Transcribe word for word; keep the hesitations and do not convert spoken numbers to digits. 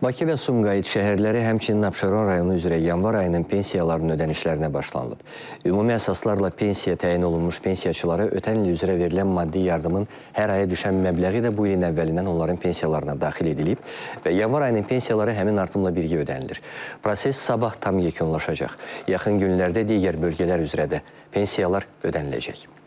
Bakı və Sumqayıt şəhərləri, həmçinin Abşeron rayonu üzrə yanvar ayının pensiyalarının ödənişlərinə başlanılıb. Ümumi əsaslarla pensiya təyin olunmuş pensiyaçılara ötən il üzrə verilən maddi yardımın hər aya düşən məbləği də bu ilin əvvəlindən onların pensiyalarına daxil edilib və yanvar ayının pensiyaları həmin artımla birgə ödənilir. Proses sabah tam yekunlaşacaq. Yaxın günlərdə digər bölgələr üzrə də pensiyalar ödəniləcək.